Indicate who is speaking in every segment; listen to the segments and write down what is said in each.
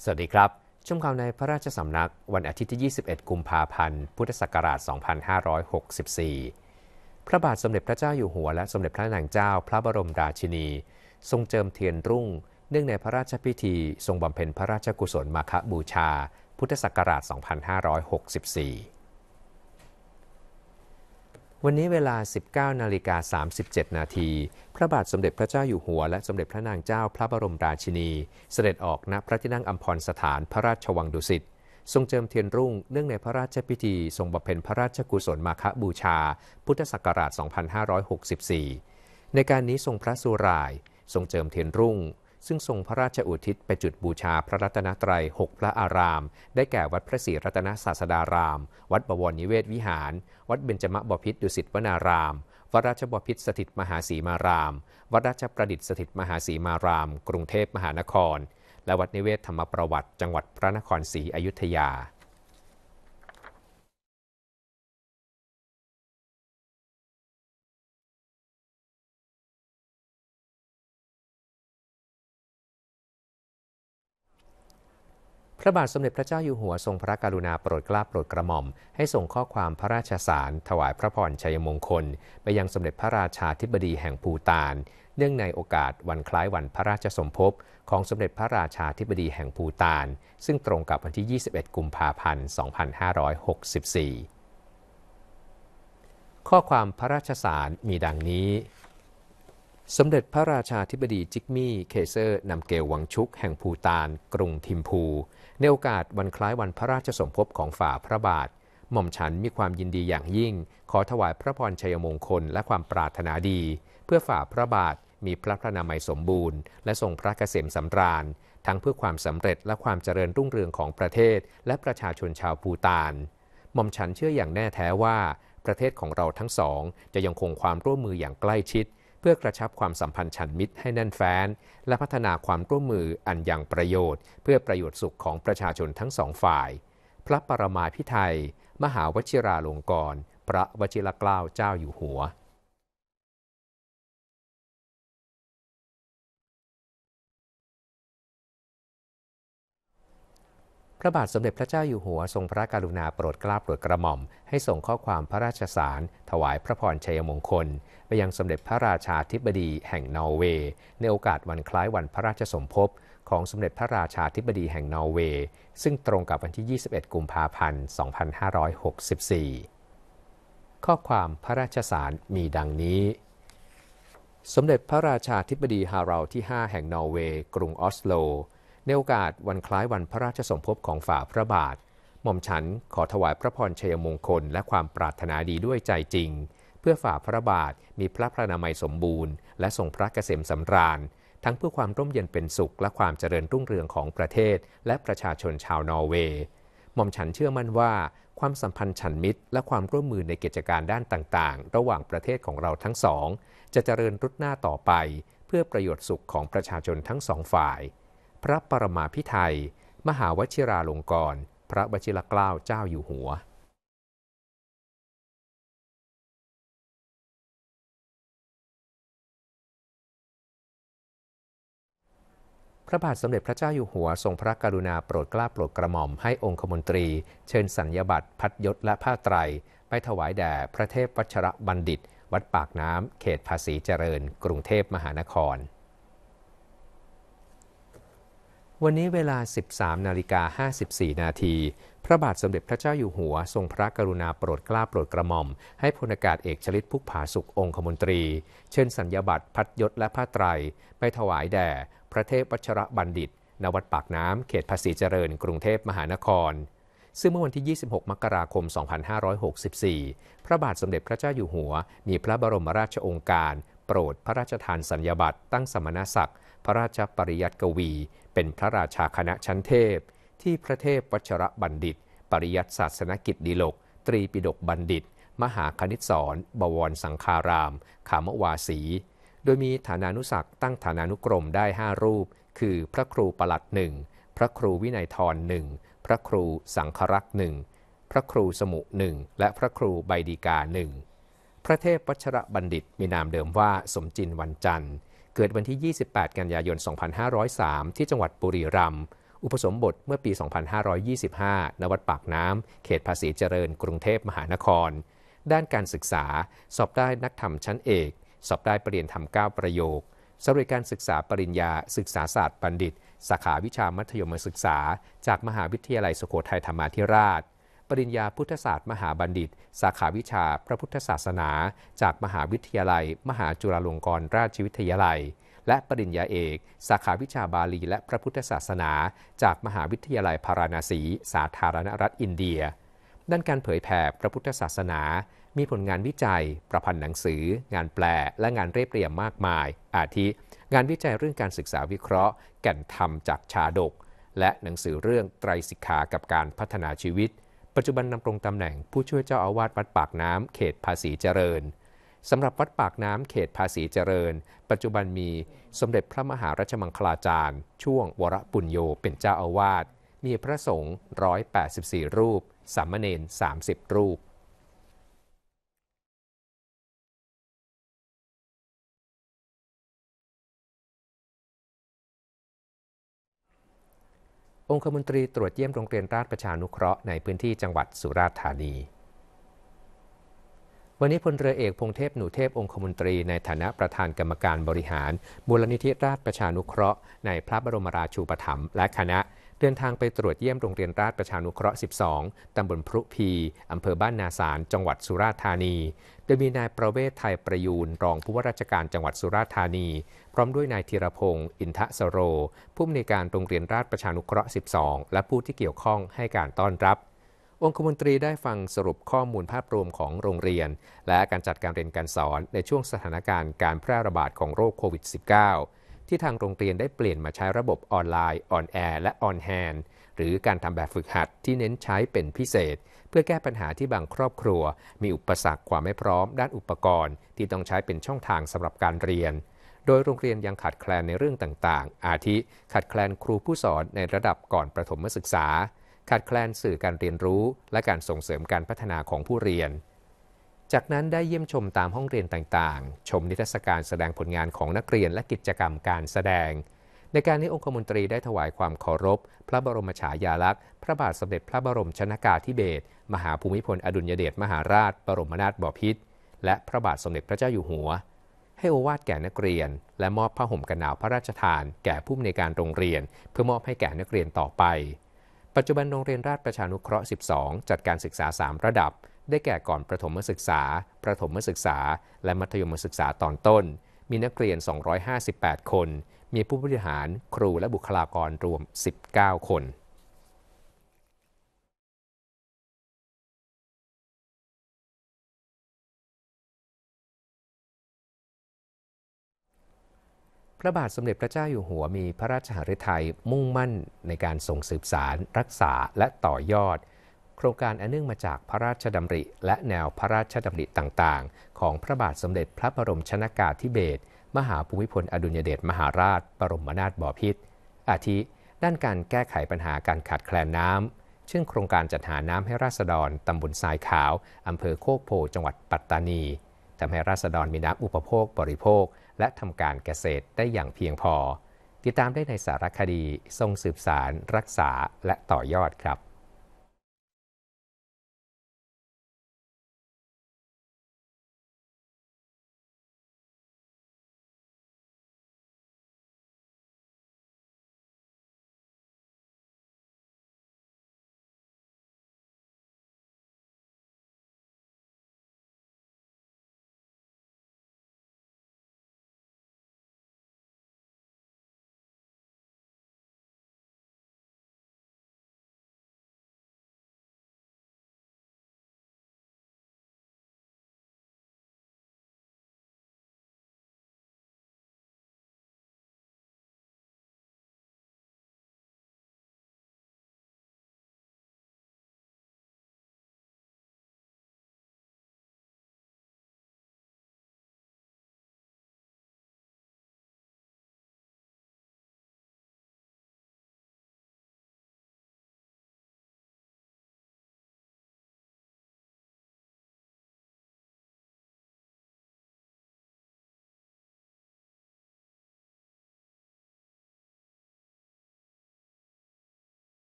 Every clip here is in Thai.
Speaker 1: สวัสดีครับชมข่าวในพระราชสำนักวันอาทิตย์ที่ 21 กุมภาพันธ์ พุทธศักราช 2564 พระบาทสมเด็จพระเจ้าอยู่หัวและสมเด็จพระนางเจ้าพระบรมราชินีทรงเจิมเทียนรุ่งเนื่องในพระราชพิธีทรงบำเพ็ญพระราชกุศลมาฆบูชา พุทธศักราช 2564 วันนี้เวลา 19:37 นาทีพระบาทสมเด็จพระเจ้าอยู่หัวและสมเด็จพระนางเจ้าพระบรมราชินีเสด็จออกณพระที่นั่งอัมพรสถานพระราชวังดุสิตทรงเจิมเทียนรุ่งเนื่องในพระราชพิธีทรงบำเพ็ญพระราชกุศลมาฆบูชาพุทธศักราช 2564 ในการนี้ทรงพระสุร่ายทรงเจิมเทียนรุ่งซึ่งทรงพระราชอุทิศไปจุดบูชาพระรัตนตรัย6พระอารามได้แก่วัดพระศรีรัตนศาสดารามวัดบวรนิเวศวิหารวัดเบญจมบพิตรดุสิตวนารามวัดราชบพิตรสถิตมหาสีมารามวัดราชประดิษฐ์สถิตมหาสีมารามกรุงเทพมหานครและวัดนิเวศธรรมประวัติจังหวัดพระนครศรีอยุธยาพระบาทสมเด็จพระเจ้าอยู่หัวทรงพระกรุณาโปรดเกล้าโปรดกระหม่อมให้ส่งข้อความพระราชสารถวายพระพรชัยมงคลไปยังสมเด็จพระราชาธิบดีแห่งภูฏานเนื่องในโอกาสวันคล้ายวันพระราชสมภพของสมเด็จพระราชาธิบดีแห่งภูฏานซึ่งตรงกับวันที่ 21 กุมภาพันธ์ 2564 ข้อความพระราชสารมีดังนี้สมเด็จพระราชาธิบดีจิกมี่เคเซอร์นำเกลวังชุกแห่งภูฏานกรุงทิมพูในโอกาสวันคล้ายวันพระราชสมภพของฝ่าพระบาทหม่อมฉันมีความยินดีอย่างยิ่งขอถวายพระพรชัยมงคลและความปรารถนาดีเพื่อฝ่าพระบาทมีพระพระนามัยสมบูรณ์และทรงพระเกษมสำราญทั้งเพื่อความสำเร็จและความเจริญรุ่งเรืองของประเทศและประชาชนชาวภูฏานหม่อมฉันเชื่ออย่างแน่แท้ว่าประเทศของเราทั้งสองจะยังคงความร่วมมืออย่างใกล้ชิดเพื่อกระชับความสัมพันธ์ฉันมิตรให้แน่นแฟ้นและพัฒนาความร่วมมืออันยังประโยชน์เพื่อประโยชน์สุขของประชาชนทั้งสองฝ่ายพระปรมาภิไธยมหาวชิราลงกรณ์พระวชิรเกล้าเจ้าอยู่หัวพระบาทสมเด็จพระเจ้าอยู่หัวทรงพระกรุณาโปรดเกล้าโปรดกระหม่อมให้ส่งข้อความพระราชสารถวายพระพรชัยมงคลไปยังสมเด็จพระราชาธิบดีแห่งนอร์เวย์ในโอกาสวันคล้ายวันพระราชสมภพของสมเด็จพระราชาธิบดีแห่งนอร์เวย์ซึ่งตรงกับวันที่ 21 กุมภาพันธ์ 2564 ข้อความพระราชสารมีดังนี้สมเด็จพระราชาธิบดีฮารัลด์ที่ 5 แห่งนอร์เวย์กรุงออสโลในโอกาสวันคล้ายวันพระราชสมภพของฝ่าพระบาทหม่อมฉันขอถวายพระพรชัยมงคลและความปรารถนาดีด้วยใจจริงเพื่อฝ่าพระบาทมีพระพระนามัยสมบูรณ์และทรงพระเกษมสำราญทั้งเพื่อความร่มเย็นเป็นสุขและความเจริญรุ่งเรืองของประเทศและประชาชนชาวนอร์เวย์หม่อมฉันเชื่อมั่นว่าความสัมพันธ์ฉันมิตรและความร่วมมือในกิจการด้านต่างๆระหว่างประเทศของเราทั้งสองจะเจริญรุดหน้าต่อไปเพื่อประโยชน์สุขของประชาชนทั้งสองฝ่ายพระปรมาภิไธยมหาวชิราลงกรณ์พระวชิรเกล้าเจ้าอยู่หัวพระบาทสมเด็จพระเจ้าอยู่หัวทรงพระกรุณาโปรดเกล้าโปรดกระหม่อมให้องคมนตรีเชิญสัญญบัตรพัดยศและผ้าไตรไปถวายแด่พระเทพวัชรบัณฑิตวัดปากน้ำเขตภาษีเจริญกรุงเทพมหานครวันนี้เวลา 13:54 นาทีพระบาทสมเด็จพระเจ้าอยู่หัวทรงพระกรุณาโปรดเกล้าโปรดกระหม่อมให้พลอากาศเอกชลิตพุกผาสุของคมนตรีเชิญสัญญบัตรพัดยศและผ้าไตรไปถวายแด่พระเทพวัชรบัณฑิตณวัดปากน้ำเขตภาษีเจริญกรุงเทพมหานครซึ่งเมื่อวันที่ 26 มกราคม 2564 พระบาทสมเด็จพระเจ้าอยู่หัวมีพระบรมราชโองการโปรดพระราชทานสัญญบัตรตั้งสมณศักดิ์พระราชปริยัติกวีเป็นพระราชาคณะชั้นเทพที่พระเทพวัชรบัณฑิตปริยัติศาสนกิจดิลกตรีปิฎกบัณฑิตมหาคณิตศรบวรสังฆารามขามวาสีโดยมีฐานานุศักดิ์ตั้งฐานานุกรมได้5รูปคือพระครูปลัด1พระครูวินัยธร1พระครูสังฆรักษ์1พระครูสมุ1และพระครูใบดีกา1พระเทพวัชรบัณฑิตมีนามเดิมว่าสมจินวันจันทร์เกิดวันที่ 28 กันยายน 2503 ที่จังหวัดบุรีรัมย์อุปสมบทเมื่อปี 2525 ณ วัดปากน้ำ เขตภาษีเจริญ กรุงเทพมหานคร ด้านการศึกษา สอบได้นักธรรมชั้นเอก สอบได้ประเรียนธรรม 9 ประโยคสำเร็จการศึกษาปริญญาศึกษาศาสตร์บัณฑิต สาขาวิชามัธยมศึกษา จากมหาวิทยาลัยสุโขทัยธรรมาธิราช ปริญญาพุทธศาสตร์มหาบัณฑิต สาขาวิชาพระพุทธศาสนา จากมหาวิทยาลัย มหาจุฬาลงกรณราชวิทยาลัย และปริญญาเอก สาขาวิชาบาลีและพระพุทธศาสนา จากมหาวิทยาลัยพาราณสี สาธารณรัฐอินเดีย ด้านการเผยแผ่พระพุทธศาสนา มีผลงานวิจัย ประพันธ์หนังสือ งานแปล และงานเรียบเรียงมากมาย อาทิ งานวิจัยเรื่องการศึกษาวิเคราะห์ แก่นธรรมจากชาดก และหนังสือเรื่องไตรสิกขากับการพัฒนาชีวิต ปัจจุบันดำรงตำแหน่งผู้ช่วยเจ้าอาวาสวัดปากน้ำ เขตภาษีเจริญ สำหรับวัดปากน้ำ เขตภาษีเจริญ ปัจจุบันมีสมเด็จพระมหารัชมังคลาจารย์ ช่วงวรปุญโญเป็นเจ้าอาวาส มีพระสงฆ์ 184 รูป สามเณร 30 รูปองคมนตรีตรวจเยี่ยมโรงเรียนราชประชานุเคราะห์ในพื้นที่จังหวัดสุราษฎร์ธานี วันนี้พลเรือเอกพงเทพหนูเทพองคมนตรีในฐานะประธานกรรมการบริหารมูลนิธิราชประชานุเคราะห์ในพระบรมราชูปถัมภ์และคณะเดินทางไปตรวจเยี่ยมโรงเรียนราชประชานุเคราะห์ 12 ตำบลพรุพีอำเภอบ้านนาสารจังหวัดสุราษฎร์ธานีโดยมีนายประเวศไทยประยูรรองผู้ว่าราชการจังหวัดสุราษฎร์ธานีพร้อมด้วยนายธีรพงศ์อินทสโรผู้อำนวยการโรงเรียนราชประชานุเคราะห์ 12 และผู้ที่เกี่ยวข้องให้การต้อนรับองคมนตรีได้ฟังสรุปข้อมูลภาพรวมของโรงเรียนและการจัดการเรียนการสอนในช่วงสถานการณ์การแพร่ระบาดของโรคโควิด -19 ที่ทางโรงเรียนได้เปลี่ยนมาใช้ระบบออนไลน์ออนแอร์และออนแฮนด์หรือการทำแบบฝึกหัดที่เน้นใช้เป็นพิเศษเพื่อแก้ปัญหาที่บางครอบครัวมีอุปสรรคความไม่พร้อมด้านอุปกรณ์ที่ต้องใช้เป็นช่องทางสำหรับการเรียนโดยโรงเรียนยังขาดแคลนในเรื่องต่างๆอาทิขาดแคลนครูผู้สอนในระดับก่อนประถมศึกษาขาดแคลนสื่อการเรียนรู้และการส่งเสริมการพัฒนาของผู้เรียนจากนั้นได้เยี่ยมชมตามห้องเรียนต่างๆชมนิทรรศการแสดงผลงานของนักเรียนและกิจกรรมการแสดงในการนี้องคมนตรีได้ถวายความเคารพพระบรมฉายาลักษณ์พระบาทสมเด็จพระบรมชนกาธิเบศรมหาภูมิพลอดุลยเดชมหาราชบรมนาถบพิตรและพระบาทสมเด็จพระเจ้าอยู่หัวให้โอวาทแก่นักเรียนและมอบผ้าห่มกันหนาวพระราชทานแก่ผู้อำนวยการโรงเรียนเพื่อมอบให้แก่นักเรียนต่อไปปัจจุบันโรงเรียนราชประชานุเคราะห์ 12 จัดการศึกษา 3 ระดับได้แก่ก่อนประถมศึกษาประถมศึกษาและมัธยมศึกษาตอนต้นมีนักเรียน 258 คนมีผู้บริหารครูและบุคลากรรวม 19 คนพระบาทสมเด็จพระเจ้าอยู่หัวมีพระราชหฤทัยมุ่งมั่นในการส่งสืบสานรักษาและต่อยอดโครงการอันเนื่องมาจากพระราชดำริและแนวพระราชดำริต่างๆของพระบาทสมเด็จพระบรมชนกาธิเบศรมหาภูมิพลอดุลยเดชมหาราชบรมนาถบพิตรอาทิด้านการแก้ไขปัญหาการขาดแคลนน้ำเช่นโครงการจัดหาน้ำให้ราษฎรตำบลทรายขาวอำเภอโคกโพจังหวัดปัตตานีทำให้ราษฎรมีน้ำอุปโภคบริโภคและทำการเกษตรได้อย่างเพียงพอติดตามได้ในสารคดีทรงสืบสารรักษาและต่อยอดครับ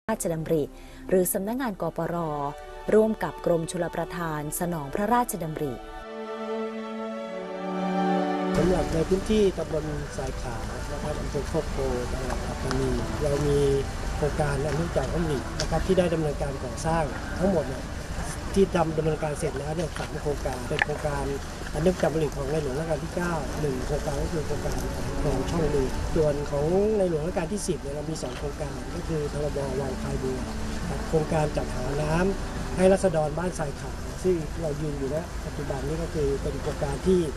Speaker 2: ราชดำริหรือสำนักงานกปร.ร่วมกับกรมชลประทานสนองพระราชดำริ
Speaker 3: สำหรับในพื้นที่ตำบลทรายขาวนะครับอำเภอโคกโพจังหวัดปัตตานีเรามีโครงการอนุจักรผลิตนะครับที่ได้ดำเนินการก่อสร้างทั้งหมดที่ดำเนินการเสร็จแล้วเนี่ย3โครงการเป็นโครงการอนุจักรผลิตของในหลวงรัชกาลที่9 1โครงการก็คือโครงการของช่องลือส่วนของในหลวงรัชกาลที่10เนี่ยเรามี2โครงการก็คือทรบวังพายบัวโครงการจัดหาน้ำให้ราษฎรบ้านทรายขาวซึ่งเรายืนอยู่ณปัจจุบันนี้ก็คือเป็นโครงการที่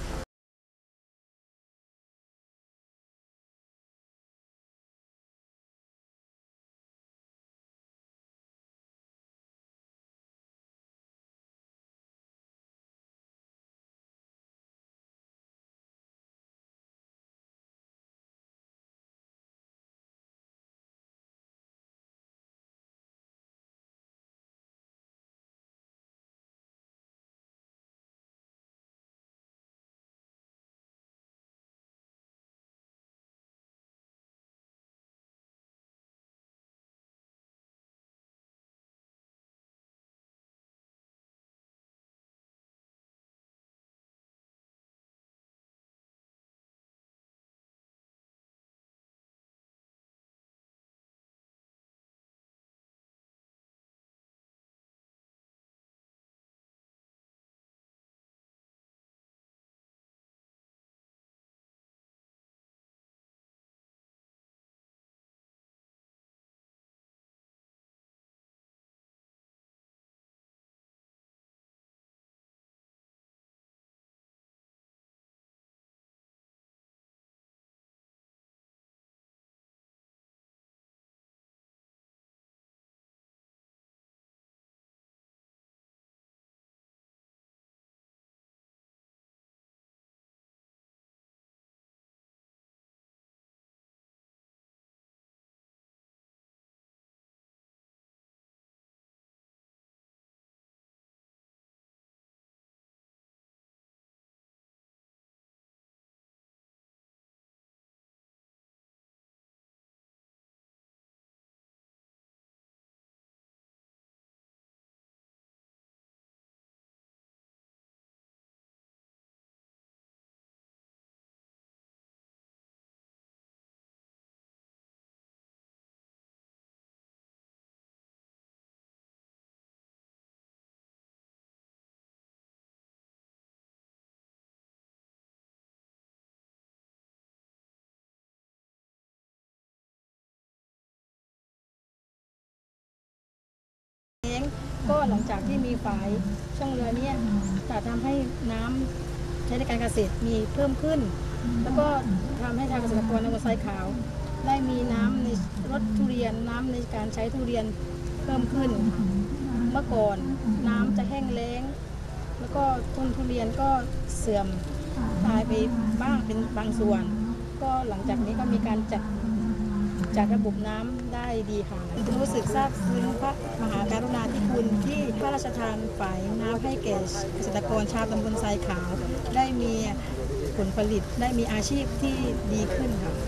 Speaker 4: ก็หลังจากที่มีฝายช่องเรือเนี่ยจะทำให้น้ำใช้ในการเกษตรมีเพิ่มขึ้นแล้วก็ทำให้ทางเกษตรกรในตำบลทรายขาวได้มีน้ำในรถทุเรียนน้ำในการใช้ทุเรียนเพิ่มขึ้นเมื่อก่อนน้ำจะแห้งแล้งแล้วก็ต้นทุเรียนก็เสื่อมตายไปบ้างเป็นบางส่วนก็หลังจากนี้ก็มีการจัดระบบน้ำได้ดีค่ะรู้สึกซาบซึ้งพระมหากรุณาธิคุณที่พระราชทานฝายน้ำให้แก่เกษตรกรชาวตำบลทรายขาวได้มีผลผลิตได้มีอาชีพที่ดีขึ้นค่ะ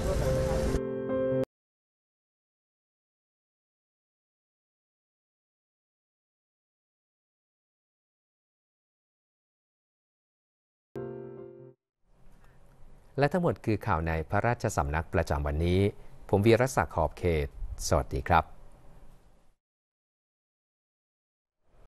Speaker 1: และทั้งหมดคือข่าวในพระราชสำนักประจำวันนี้ผมวีรศักดิ์ขอบเขตสวัสดีครับ